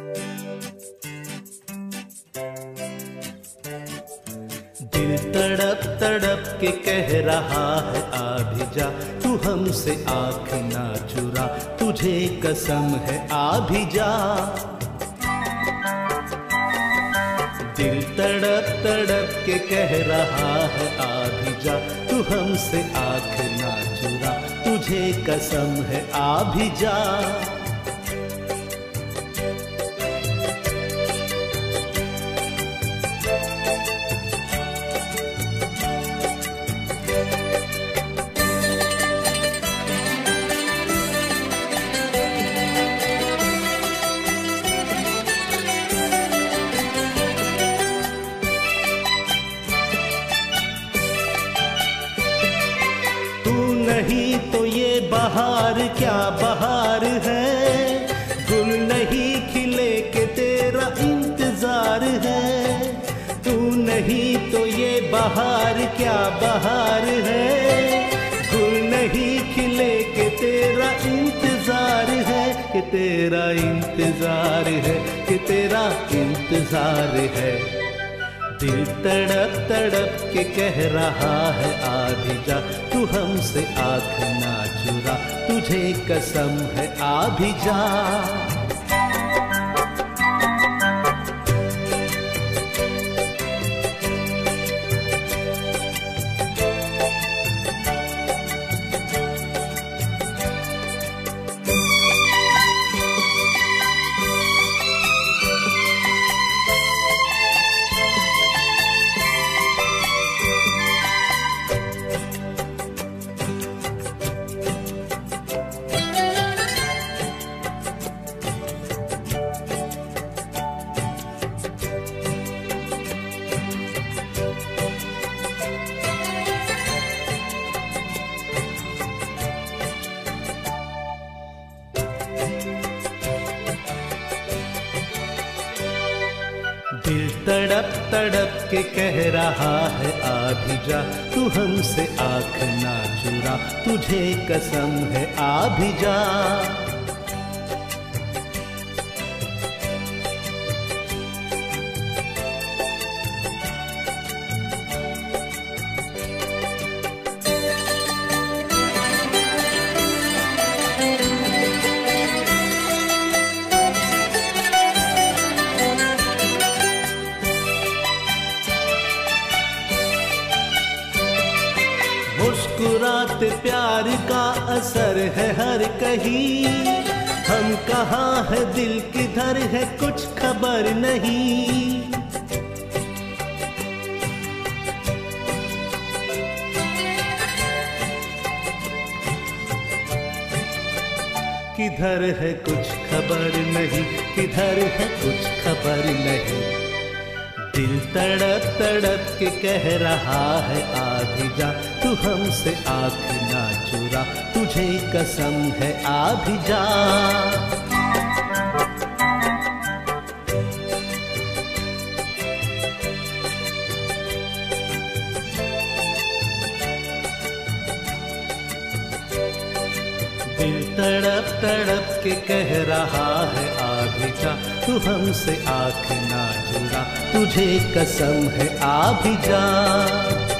दिल तड़प तड़प के कह रहा है आ भी जा, तू हमसे आँख ना चुरा, तुझे कसम है आ भी जा। दिल तड़प तड़प के कह रहा है आ भी जा, तू हमसे आँख ना चुरा, तुझे कसम है आ भी जा। नहीं तो ये बहार क्या बहार है, गुल नहीं खिले के तेरा इंतजार है। तू नहीं तो ये बहार क्या बहार है, गुल नहीं खिले के तेरा इंतजार है, कि तेरा इंतजार है, कि तेरा इंतजार है। दिल तड़प तड़प के कह रहा है आ भी जा, तू हमसे आँख ना चुरा, तुझे कसम है आ भी जा। दिल तड़प तड़प के कह रहा है आ भी जा, तू हमसे आँख ना चुरा, तुझे कसम है आ भी जा। मुस्कुराते प्यार का असर है हर कहीं, हम कहाँ है दिल किधर है कुछ खबर नहीं। किधर है कुछ खबर नहीं, किधर है कुछ खबर नहीं। दिल तड़प तड़प के कह रहा है आ भी जा, तू हमसे आँख ना चुरा, तुझे कसम है आ भी जा। दिल तड़प तड़प के कह रहा है आ भी जा, तू हमसे आँख ना चुरा, तुझे कसम है आ भी जा।